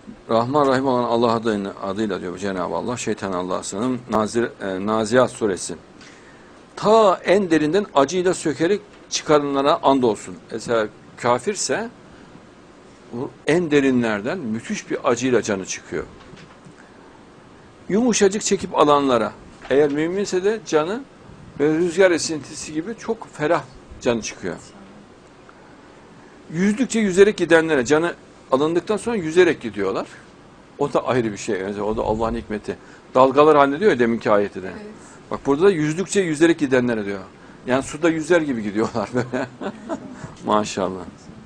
Rahman Rahim olan Allah adıyla diyor Cenab-ı Allah, Şeytan Allah'sının Naziat suresi. Ta en derinden acıyla sökerek çıkarınlara andolsun. Mesela kafirse en derinlerden müthiş bir acıyla canı çıkıyor. Yumuşacık çekip alanlara, eğer müminse de canı ve rüzgar esintisi gibi çok ferah canı çıkıyor. Yüzdükçe yüzerek gidenlere, canı alındıktan sonra yüzerek gidiyorlar. O da ayrı bir şey. Yani o da Allah'ın hikmeti. Dalgalar halinde diyor ya deminki ayette de. Evet. Bak burada da yüzdükçe yüzerek gidenlere diyor. Yani suda yüzer gibi gidiyorlar böyle. Maşallah.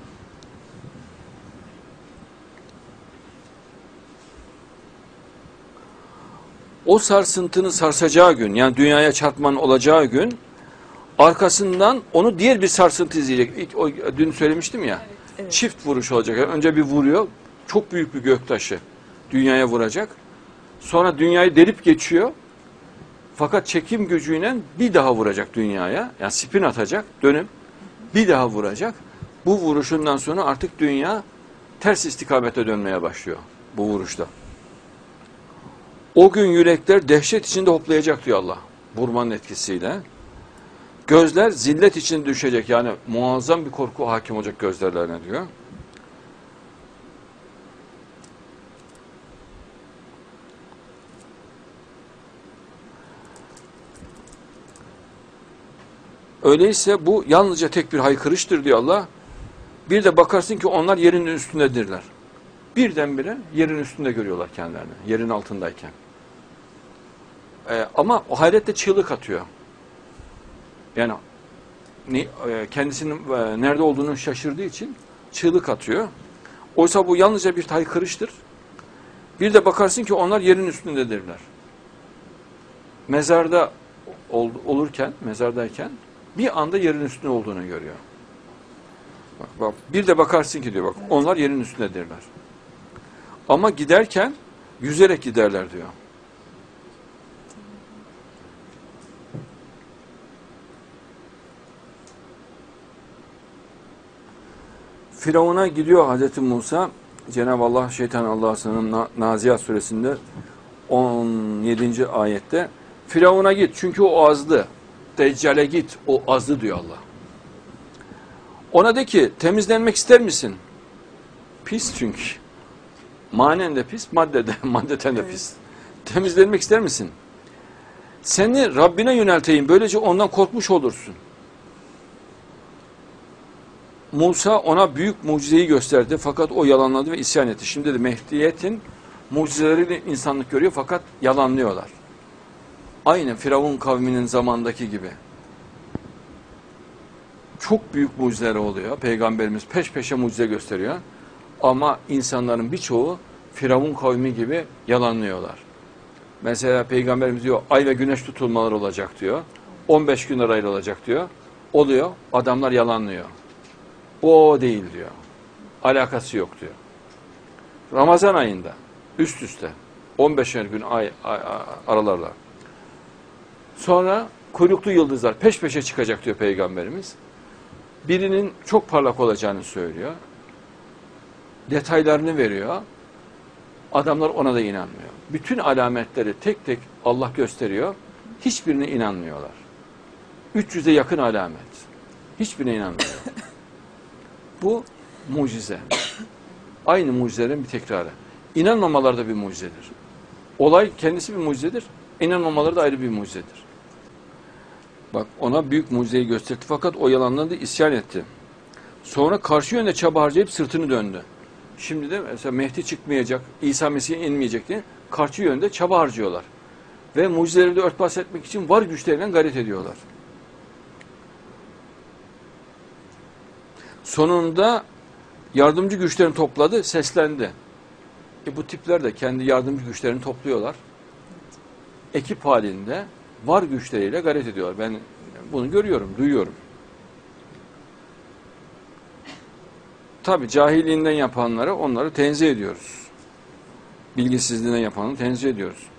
O sarsıntının sarsacağı gün, yani dünyaya çarpmanın olacağı gün, arkasından onu diğer bir sarsıntı izleyecek. Dün söylemiştim ya, evet, evet. Çift vuruş olacak. Yani önce bir vuruyor, çok büyük bir göktaşı dünyaya vuracak. Sonra dünyayı delip geçiyor. Fakat çekim gücüyle bir daha vuracak dünyaya. Yani spin atacak, dönüp bir daha vuracak. Bu vuruşundan sonra artık dünya ters istikamete dönmeye başlıyor bu vuruşta. O gün yürekler dehşet içinde hoplayacak diyor Allah. Vurmanın etkisiyle. Gözler zillet içinde düşecek. Yani muazzam bir korku hakim olacak gözlerine diyor. Öyleyse bu yalnızca tek bir haykırıştır diyor Allah. Bir de bakarsın ki onlar yerin üstündedirler. Birdenbire yerin üstünde görüyorlar kendilerini. Yerin altındayken. Ama o hayretle çığlık atıyor. Yani kendisinin nerede olduğunu şaşırdığı için çığlık atıyor. Oysa bu yalnızca bir haykırıştır. Bir de bakarsın ki onlar yerin üstündedirler. Mezarda olurken, mezardayken bir anda yerin üstünde olduğunu görüyor. Bak, bir de bakarsın ki diyor bak onlar yerin üstündedirler. Ama giderken yüzerek giderler diyor. Firavun'a gidiyor Hazreti Musa. Cenab-ı Allah Şeytan Allah'sının Naziat suresinde 17. ayette Firavun'a git çünkü o azdı. Deccale git o azdı diyor Allah. Ona de ki temizlenmek ister misin? Pis çünkü. Manen de pis, maddeten de pis. Temizlenmek ister misin? Seni Rabbine yönelteyim. Böylece ondan korkmuş olursun. Musa ona büyük mucizeyi gösterdi fakat o yalanladı ve isyan etti. Şimdi de Mehdiyet'in mucizeleriyle insanlık görüyor fakat yalanlıyorlar. Aynı Firavun kavminin zamandaki gibi. Çok büyük mucizeler oluyor. Peygamberimiz peş peşe mucize gösteriyor. Ama insanların birçoğu Firavun kavmi gibi yalanlıyorlar. Mesela Peygamberimiz diyor ay ve güneş tutulmaları olacak diyor. 15 günler ayrılacak diyor. Oluyor. Adamlar yalanlıyor. O değil diyor. Alakası yok diyor. Ramazan ayında üst üste 15'er gün aralarla. Sonra kuyruklu yıldızlar peş peşe çıkacak diyor Peygamberimiz. Birinin çok parlak olacağını söylüyor. Detaylarını veriyor. Adamlar ona da inanmıyor. Bütün alametleri tek tek Allah gösteriyor. Hiçbirine inanmıyorlar. 300'e yakın alamet. Hiçbirine inanmıyor. Bu mucize. Aynı mucizelerin bir tekrarı. İnanmamaları da bir mucizedir. Olay kendisi bir mucizedir. İnanmamaları da ayrı bir mucizedir. Bak ona büyük mucizeyi gösterdi fakat o yalanlarında isyan etti. Sonra karşı yönde çaba harcayıp sırtını döndü. Şimdi de mesela Mehdi çıkmayacak, İsa Mesih inmeyecek diye karşı yönde çaba harcıyorlar. Ve mucizeleri de örtbas etmek için var güçleriyle gayret ediyorlar. Sonunda yardımcı güçlerini topladı, seslendi. Bu tipler de kendi yardımcı güçlerini topluyorlar. Ekip halinde var güçleriyle gayret ediyorlar. Ben bunu görüyorum, duyuyorum. Tabi cahilliğinden yapanları onları tenzih ediyoruz. Bilgisizliğinden yapanları tenzih ediyoruz.